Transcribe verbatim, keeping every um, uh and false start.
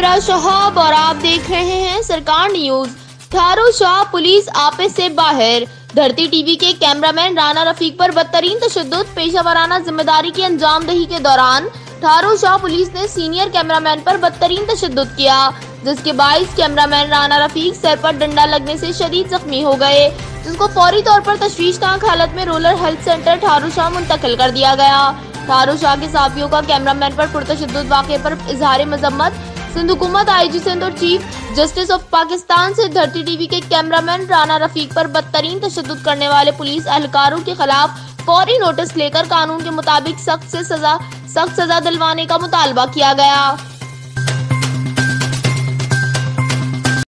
इमरान शहाब और आप देख रहे हैं सरकार न्यूज। ठारो शाह पुलिस आपे से बाहर। धरती टीवी के कैमरामैन राना रफीक पर बदतरीन तशद्दुद। पेशा वराना जिम्मेदारी की अंजामदही के दौरान ठारो शाह पुलिस ने सीनियर कैमरामैन पर बदतरीन तशद्दुद किया, जिसके बाईस कैमरामैन राना रफीक सर पर डंडा लगने से शदीद जख्मी हो गए, जिसको फौरी तौर पर तशवीशनाक हालत में rural health centre Tharo Shah मुंतकिल कर दिया गया। ठारो शाह के साथियों का कैमरामैन पर पुरतशद्दुद वाक़े पर इजहार मजम्मत। सिंध हुकूमत, आई जी सिंध और चीफ जस्टिस ऑफ पाकिस्तान से धरती टीवी के कैमरामैन राना रफीक पर बदतरीन तशद्दुद करने वाले पुलिस एहलकारों के खिलाफ फौरी नोटिस लेकर कानून के मुताबिक सख्त से सजा सख्त सजा दिलवाने का मुतालबा किया गया।